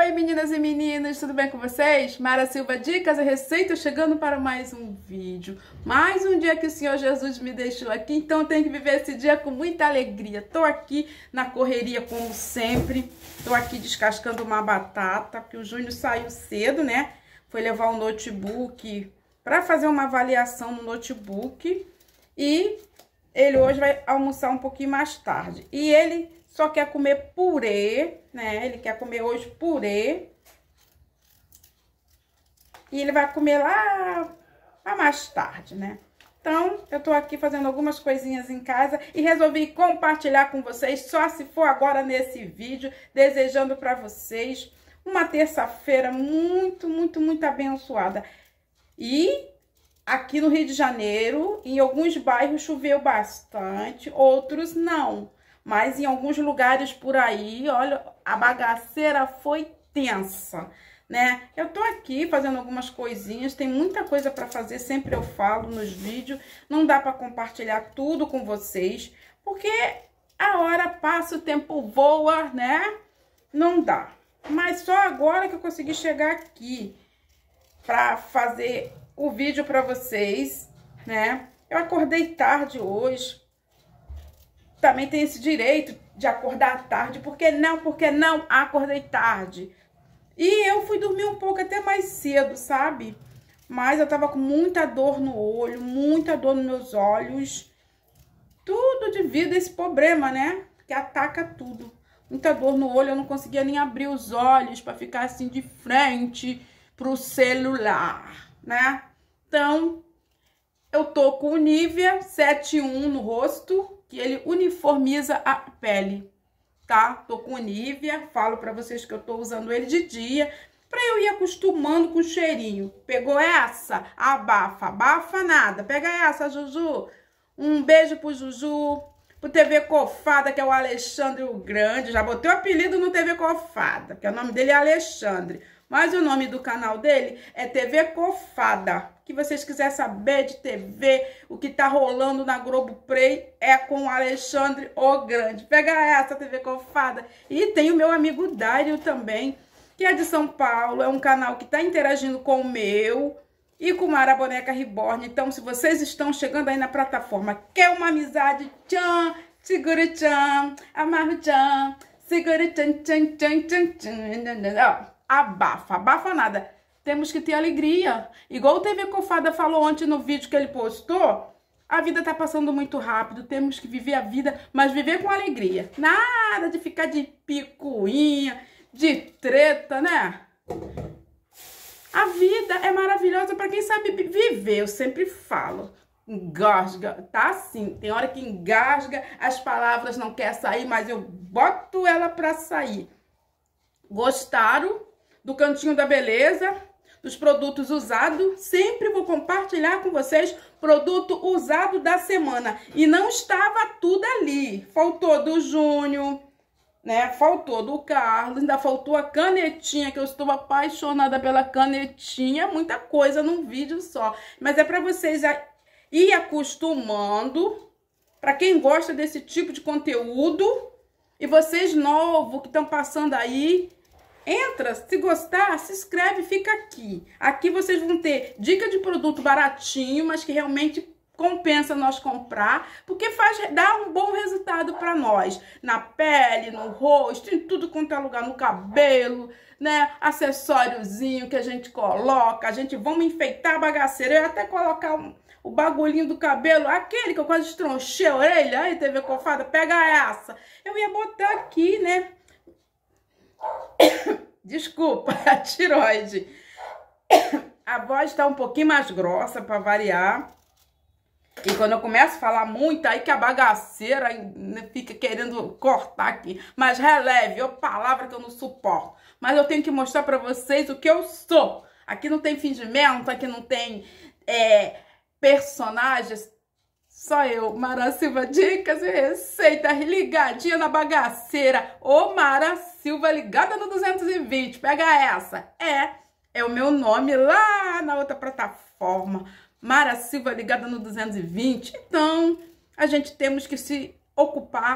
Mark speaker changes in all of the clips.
Speaker 1: Oi, meninas e meninos, tudo bem com vocês? Mara Silva, dicas e receitas chegando para mais um vídeo. Mais um dia que o Senhor Jesus me deixou aqui, então eu tenho que viver esse dia com muita alegria. Tô aqui na correria como sempre, tô aqui descascando uma batata, porque o Júnior saiu cedo, né? Foi levar o notebook para fazer uma avaliação no notebook e ele hoje vai almoçar um pouquinho mais tarde. E ele só quer comer purê, né? Ele quer comer hoje purê. E ele vai comer lá mais tarde, né? Então, eu tô aqui fazendo algumas coisinhas em casa e resolvi compartilhar com vocês, só se for agora nesse vídeo, desejando para vocês uma terça-feira muito abençoada. E aqui no Rio de Janeiro, em alguns bairros choveu bastante, outros não. Mas em alguns lugares por aí, olha, a bagaceira foi tensa, né? Eu tô aqui fazendo algumas coisinhas, tem muita coisa para fazer, sempre eu falo nos vídeos. Não dá para compartilhar tudo com vocês, porque a hora passa, o tempo voa, né? Não dá. Mas só agora que eu consegui chegar aqui para fazer o vídeo para vocês, né? Eu acordei tarde hoje. Também tem esse direito de acordar tarde. Por que não? Porque não acordei tarde. E eu fui dormir um pouco até mais cedo, sabe? Mas eu tava com muita dor no olho, muita dor nos meus olhos. Tudo devido a esse problema, né? Que ataca tudo. Muita dor no olho, eu não conseguia nem abrir os olhos para ficar assim de frente pro celular, né? Então, eu tô com o Nivea 71 no rosto, que ele uniformiza a pele, tá? Tô com o Nivea, falo pra vocês que eu tô usando ele de dia, pra eu ir acostumando com o cheirinho. Pegou essa? Abafa, abafa nada. Pega essa, Juju. Um beijo pro Juju, pro TV Cofada, que é o Alexandre o Grande. Já botei o apelido no TV Cofada, porque o nome dele é Alexandre. Mas o nome do canal dele é TV Cofada. Que vocês quiserem saber de TV, o que tá rolando na Globoplay é com o Alexandre o Grande. Pega essa, TV Cofada. E tem o meu amigo Dário também, que é de São Paulo. É um canal que tá interagindo com o meu e com Mara Boneca Reborn. Então, se vocês estão chegando aí na plataforma, quer uma amizade, tchan, segura tchan, amarro tchan, segura tchan, tchan, tchan, tchan, tchan. Ó. Abafa, abafa nada. Temos que ter alegria. Igual o TV Cofada falou ontem no vídeo que ele postou, a vida tá passando muito rápido, temos que viver a vida, mas viver com alegria. Nada de ficar de picuinha, de treta, né? A vida é maravilhosa para quem sabe viver, eu sempre falo. Engasga, tá assim, tem hora que engasga, as palavras não querem sair, mas eu boto ela para sair. Gostaram do Cantinho da Beleza, dos produtos usados? Sempre vou compartilhar com vocês produto usado da semana. E não estava tudo ali. Faltou do Júnior, né? Faltou do Carlos, ainda faltou a canetinha, que eu estou apaixonada pela canetinha. Muita coisa num vídeo só. Mas é para vocês ir acostumando, para quem gosta desse tipo de conteúdo. E vocês novos que estão passando aí, entra, se gostar, se inscreve e fica aqui. Aqui vocês vão ter dica de produto baratinho, mas que realmente compensa nós comprar, porque dá um bom resultado para nós. Na pele, no rosto, em tudo quanto é lugar, no cabelo, né? Acessóriozinho que a gente coloca, vamos enfeitar a bagaceira. Eu ia até colocar o bagulhinho do cabelo, aquele que eu quase estronchei a orelha. Aí, TV Cofada, pega essa. Eu ia botar aqui, né? Desculpa, a tiroide. A voz tá um pouquinho mais grossa para variar. E quando eu começo a falar muito, aí que a bagaceira fica querendo cortar aqui. Mas releve, é palavra que eu não suporto. Mas eu tenho que mostrar para vocês o que eu sou. Aqui não tem fingimento, aqui não tem personagens. Só eu, Mara Silva, dicas e receitas, ligadinha na bagaceira. Ô, Mara Silva, ligada no 220, pega essa. É o meu nome lá na outra plataforma. Mara Silva, ligada no 220. Então, a gente temos que se ocupar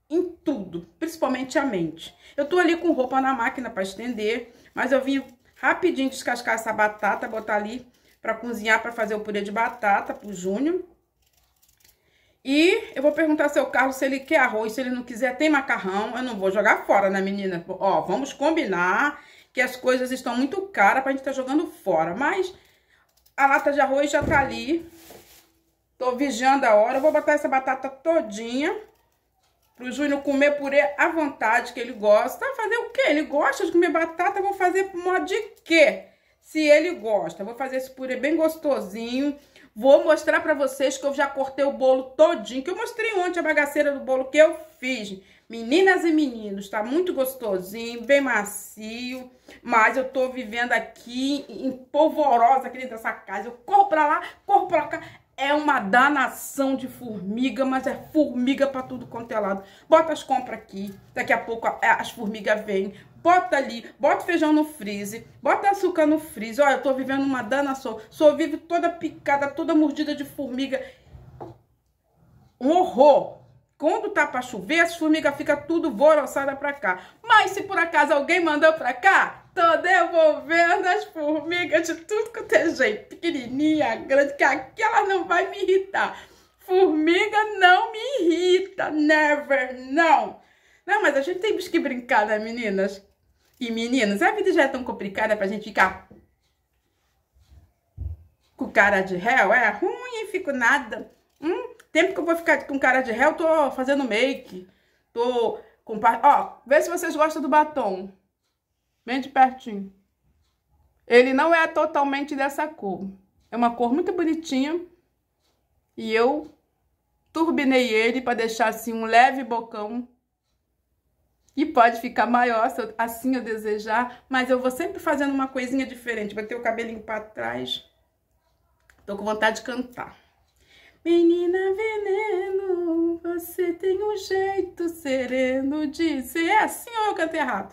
Speaker 1: em tudo, principalmente a mente. Eu tô ali com roupa na máquina para estender, mas eu vim rapidinho descascar essa batata, botar ali para cozinhar, para fazer o purê de batata pro Júnior. E eu vou perguntar ao seu Carlos se ele quer arroz, se ele não quiser, tem macarrão. Eu não vou jogar fora, né, menina? Ó, vamos combinar que as coisas estão muito caras pra gente estar jogando fora. Mas a lata de arroz já tá ali. Tô vigiando a hora. Eu vou botar essa batata todinha pro Júnior comer purê à vontade, que ele gosta. Fazer o quê? Ele gosta de comer batata, eu vou fazer por modo de quê? Se ele gosta, eu vou fazer esse purê bem gostosinho. Vou mostrar pra vocês que eu já cortei o bolo todinho, que eu mostrei ontem a bagaceira do bolo que eu fiz. Meninas e meninos, tá muito gostosinho, bem macio. Mas eu tô vivendo aqui em polvorosa aqui dentro dessa casa. Eu corro pra lá, corro pra cá. É uma danação de formiga, mas é formiga pra tudo quanto é lado. Bota as compras aqui, daqui a pouco as formigas vêm. Bota ali, bota feijão no freezer, bota açúcar no freezer. Olha, eu tô vivendo uma danação. Sou vivo toda picada, toda mordida de formiga. Um horror. Quando tá pra chover, as formigas ficam tudo voroçada pra cá. Mas se por acaso alguém mandou pra cá, tô devolvendo as formigas de tudo quanto é jeito. Pequenininha, grande, que aqui ela não vai me irritar. Formiga não me irrita, never, não. Não, mas a gente tem que brincar, né, meninas? E meninos, a vida já é tão complicada pra gente ficar com cara de réu. É ruim, fico nada. Tempo que eu vou ficar com cara de réu, tô fazendo make. Tô com... Ó, vê se vocês gostam do batom. Bem de pertinho. Ele não é totalmente dessa cor. É uma cor muito bonitinha. E eu turbinei ele pra deixar assim um leve bocão. E pode ficar maior, se assim eu desejar. Mas eu vou sempre fazendo uma coisinha diferente. Vou ter o cabelinho pra trás. Tô com vontade de cantar. Menina veneno, você tem um jeito sereno de ser. É assim ou eu cantei errado?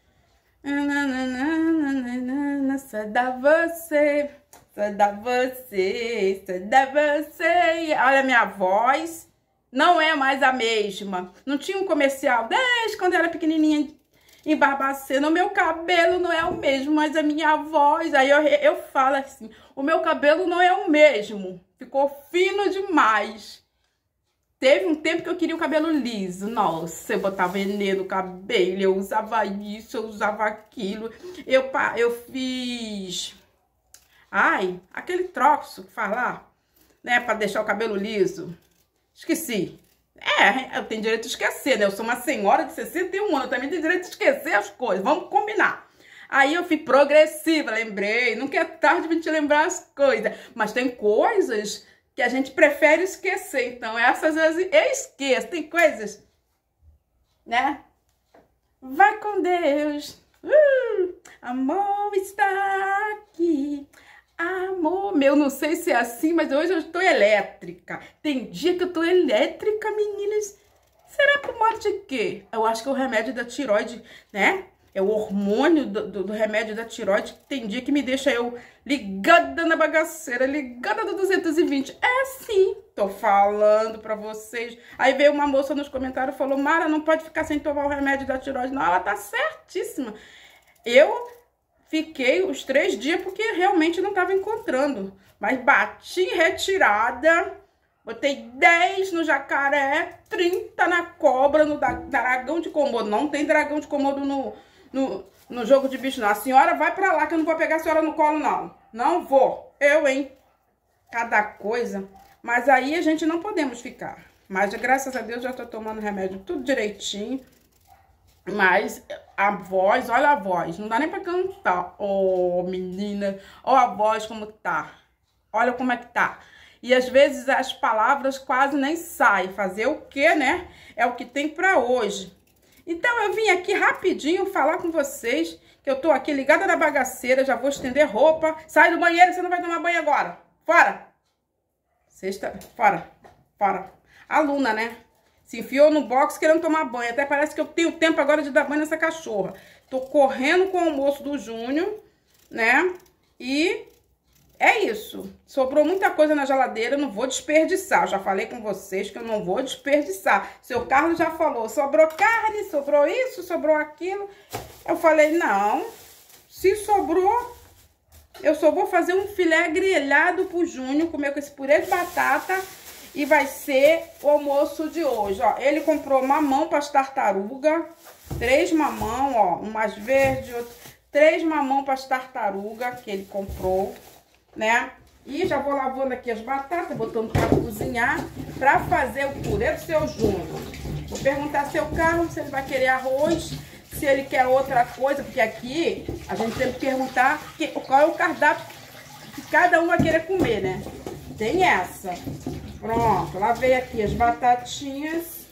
Speaker 1: Só dá você, só dá você, só dá você. Olha a minha voz. Não é mais a mesma. Não tinha um comercial desde quando eu era pequenininha em Barbacena. O meu cabelo não é o mesmo, mas a minha voz... Aí eu falo assim, o meu cabelo não é o mesmo. Ficou fino demais. Teve um tempo que eu queria o cabelo liso. Nossa, eu botava veneno no cabelo, eu usava isso, eu usava aquilo. Eu fiz... Ai, aquele troço que faz lá, né, pra deixar o cabelo liso. Esqueci. Eu tenho direito de esquecer, né? Eu sou uma senhora de 61 anos, eu também tenho direito de esquecer as coisas. Vamos combinar. Aí eu fui progressiva, lembrei. Nunca é tarde pra gente lembrar as coisas. Mas tem coisas que a gente prefere esquecer. Então, essas vezes eu esqueço. Tem coisas, né? Vai com Deus. Amor está aqui. Amor meu, não sei se é assim, mas hoje eu estou elétrica. Tem dia que eu estou elétrica, meninas. Será por modo de quê? Eu acho que é o remédio da tiroide, né? É o hormônio do remédio da tiroide. Tem dia que me deixa eu ligada na bagaceira, ligada do 220. É sim, tô falando pra vocês. Aí veio uma moça nos comentários e falou, Mara, não pode ficar sem tomar o remédio da tiroide. Não, ela tá certíssima. Eu... Fiquei os 3 dias porque realmente não estava encontrando. Mas bati em retirada. Botei 10 no jacaré, 30 na cobra, no dragão de Komodo. Não tem dragão de Komodo no jogo de bicho, não. A senhora vai pra lá que eu não vou pegar a senhora no colo, não. Não vou. Eu, hein? Cada coisa. Mas aí a gente não podemos ficar. Mas graças a Deus já tô tomando remédio tudo direitinho. Mas a voz, olha a voz, não dá nem pra cantar. Oh, menina, olha a voz como tá. Olha como é que tá. E às vezes as palavras quase nem saem. Fazer o quê, né? É o que tem pra hoje. Então eu vim aqui rapidinho falar com vocês que eu tô aqui ligada na bagaceira, já vou estender roupa. Sai do banheiro, você não vai tomar banho agora. Fora! Fora. Aluna, né? Se enfiou no box querendo tomar banho. Até parece que eu tenho tempo agora de dar banho nessa cachorra. Tô correndo com o almoço do Júnior, né? E é isso. Sobrou muita coisa na geladeira, eu não vou desperdiçar. Eu já falei com vocês que eu não vou desperdiçar. Seu Carlos já falou, sobrou carne, sobrou isso, sobrou aquilo. Eu falei, não, se sobrou, eu só vou fazer um filé grelhado pro Júnior comer com esse purê de batata. E vai ser o almoço de hoje, ó. Ele comprou mamão para as tartarugas. 3 mamão, ó. Um mais verde, outro. 3 mamão para as tartarugas que ele comprou, né? E já vou lavando aqui as batatas, botando para cozinhar, para fazer o purê do seu Júnior. Vou perguntar ao seu Carlos se ele vai querer arroz, se ele quer outra coisa, porque aqui a gente tem que perguntar qual é o cardápio que cada um vai querer comer, né? Tem essa. Pronto, lavei aqui as batatinhas,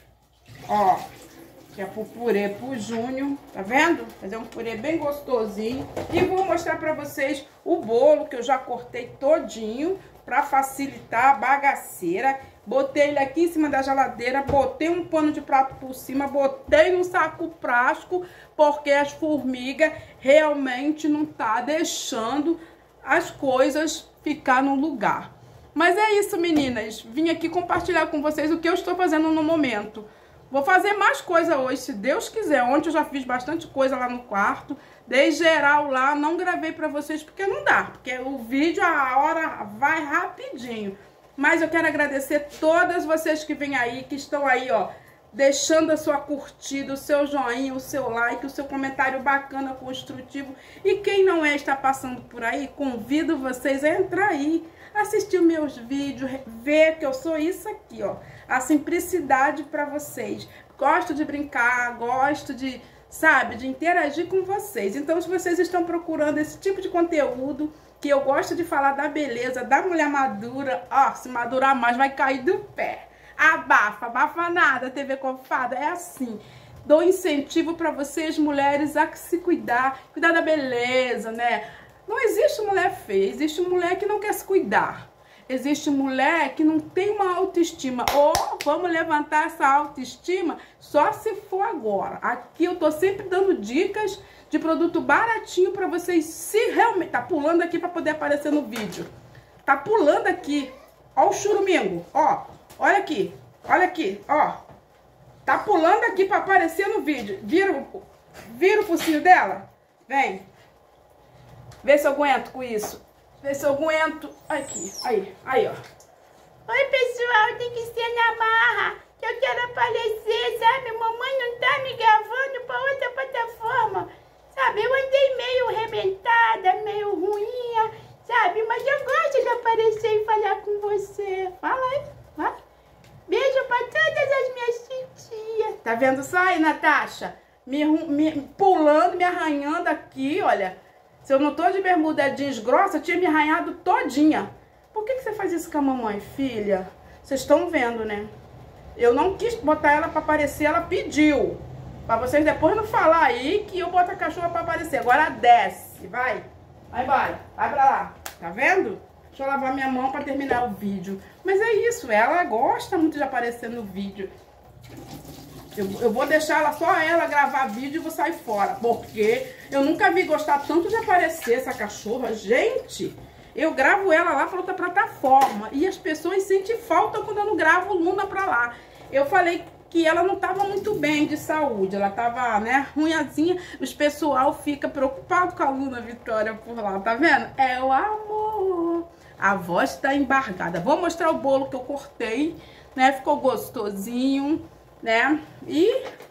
Speaker 1: ó, que é pro purê pro Júnior, tá vendo? Fazer um purê bem gostosinho. E vou mostrar pra vocês o bolo que eu já cortei todinho pra facilitar a bagaceira. Botei ele aqui em cima da geladeira, botei um pano de prato por cima, botei num saco plástico, porque as formigas realmente não tá deixando as coisas ficar no lugar. Mas é isso, meninas. Vim aqui compartilhar com vocês o que eu estou fazendo no momento. Vou fazer mais coisa hoje, se Deus quiser. Ontem eu já fiz bastante coisa lá no quarto. Dei geral lá, não gravei pra vocês porque não dá. Porque o vídeo, a hora vai rapidinho. Mas eu quero agradecer todas vocês que vêm aí, que estão aí, ó, deixando a sua curtida, o seu joinha, o seu like, o seu comentário bacana, construtivo. E quem não está passando por aí, convido vocês a entrar aí, assistir meus vídeos, ver que eu sou isso aqui, ó. A simplicidade para vocês. Gosto de brincar, gosto de, sabe, de interagir com vocês. Então, se vocês estão procurando esse tipo de conteúdo, que eu gosto de falar da beleza, da mulher madura, ó, se madurar mais vai cair do pé. Abafa, abafa nada, TV Cofada, é assim. Dou incentivo para vocês, mulheres, a se cuidar da beleza, né? Não existe mulher feia, existe mulher que não quer se cuidar. Existe mulher que não tem uma autoestima. Ou vamos levantar essa autoestima só se for agora. Aqui eu tô sempre dando dicas de produto baratinho para vocês se realmente... Tá pulando aqui para poder aparecer no vídeo. Tá pulando aqui. Ó o churumingo, ó. Olha aqui, ó. Tá pulando aqui para aparecer no vídeo. Vira o focinho dela? Vem. Vê se eu aguento com isso. Vê se eu aguento. Aqui, aí, ó. Oi, pessoal, tem que ser na marra. Eu quero aparecer, sabe? Mamãe não tá me gravando pra outra plataforma. Sabe, eu andei meio arrebentada, meio ruinha, sabe? Mas eu gosto de aparecer e falar com você. Fala aí, vai. Beijo pra todas as minhas tias. Tá vendo só aí, Natasha? Me pulando, me arranhando aqui, olha. Se eu não tô de bermuda jeans grossa, eu tinha me arranhado todinha. Por que você faz isso com a mamãe, filha? Vocês estão vendo, né? Eu não quis botar ela pra aparecer, ela pediu. Pra vocês depois não falar aí que eu boto a cachorra pra aparecer. Agora desce, vai. Vai pra lá. Tá vendo? Deixa eu lavar minha mão pra terminar o vídeo. Mas é isso, ela gosta muito de aparecer no vídeo. Eu vou deixar ela, só ela gravar vídeo e vou sair fora. Porque eu nunca vi gostar tanto de aparecer essa cachorra. Gente, eu gravo ela lá para outra plataforma. E as pessoas sentem falta quando eu não gravo Luna pra lá. Eu falei que ela não tava muito bem de saúde. Ela tava, né, ruinhazinha. Os pessoal fica preocupado com a Luna Vitória por lá, tá vendo? É o amor. A voz tá embargada. Vou mostrar o bolo que eu cortei, né? Ficou gostosinho, né? E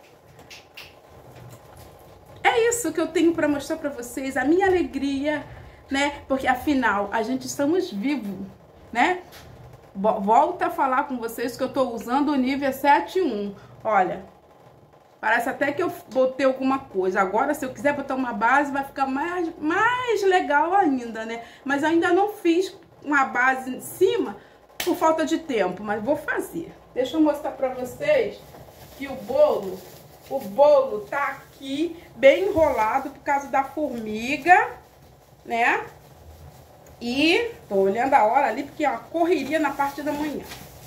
Speaker 1: é isso que eu tenho para mostrar para vocês, a minha alegria, né? Porque afinal, a gente estamos vivos, né? Volto a falar com vocês que eu tô usando o nível 7.1. Olha, parece até que eu botei alguma coisa. Agora, se eu quiser botar uma base, vai ficar mais legal ainda, né? Mas ainda não fiz uma base em cima por falta de tempo, mas vou fazer. Deixa eu mostrar para vocês que o bolo tá aqui bem enrolado por causa da formiga, né? E tô olhando a hora ali porque é uma correria na parte da manhã.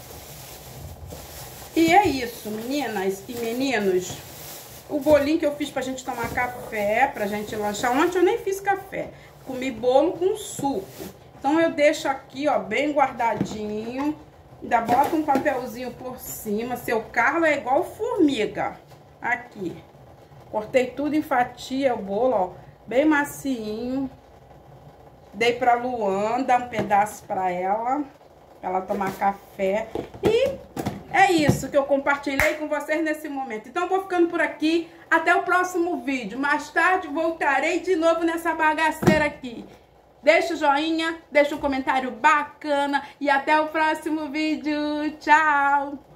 Speaker 1: E é isso, meninas e meninos. O bolinho que eu fiz pra gente tomar café, pra gente lanchar. Ontem eu nem fiz café. Comi bolo com suco. Então eu deixo aqui, ó, bem guardadinho. Ainda boto um papelzinho por cima. Seu Carlos é igual formiga. Aqui. Cortei tudo em fatia, o bolo, ó, bem macinho. Dei pra Luanda um pedaço pra ela tomar café. E é isso que eu compartilhei com vocês nesse momento. Então, eu vou ficando por aqui. Até o próximo vídeo. Mais tarde, voltarei de novo nessa bagaceira aqui. Deixa o joinha, deixa um comentário bacana. E até o próximo vídeo. Tchau!